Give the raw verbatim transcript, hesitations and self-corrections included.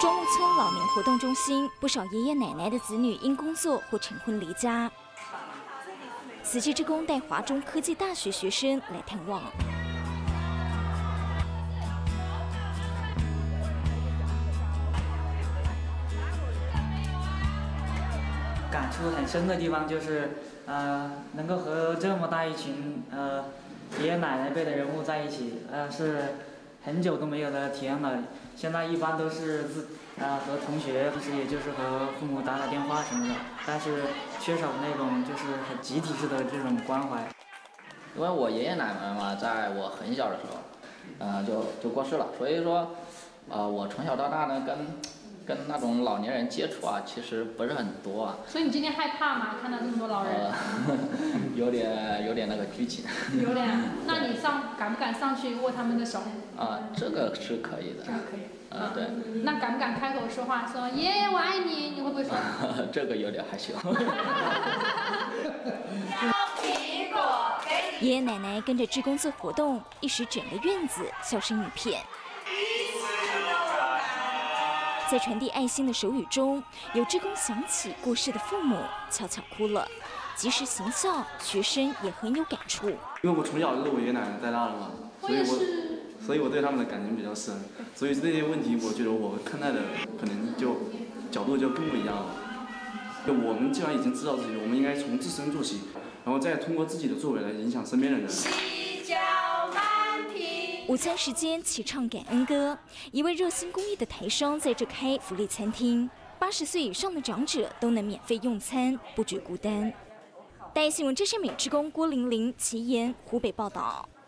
中路村老年活动中心，不少爷爷奶奶的子女因工作或成婚离家，慈济志工带华中科技大学学生来探望。 感触很深的地方就是，呃，能够和这么大一群呃爷爷奶奶辈的人物在一起，呃，是很久都没有的体验了。现在一般都是自呃和同学，其实也就是和父母打打电话什么的，但是缺少那种就是很集体式的这种关怀。 因为我爷爷奶奶嘛，在我很小的时候，呃，就就过世了，所以说，呃，我从小到大呢，跟跟那种老年人接触啊，其实不是很多啊。 所以你今天害怕吗？看到这么多老人？ 呃，有点有点那个拘谨。 有点。那你上敢不敢上去握他们的手？ 啊，这个是可以的。 这个可以。 啊，对。 那敢不敢开口说话？说爷爷我爱你，你会不会说？ 这个有点害羞。 爷爷奶奶跟着志工做活动，一时整个院子笑声一片。在传递爱心的手语中，有志工想起过世的父母，悄悄哭了。及时行孝，学生也很有感触。 因为我从小就是我爷爷奶奶带大的嘛，所以我所以我对他们的感情比较深，所以这些问题我觉得我看待的可能就角度就更不一样了。就我们既然已经知道自己，我们应该从自身做起，然后再通过自己的作为来影响身边的人。 午餐时间齐唱感恩歌，一位热心公益的台商在这开福利餐厅，八十岁以上的长者都能免费用餐，不觉孤单。大爱新闻，这是美志工郭玲玲、齐妍湖北报道。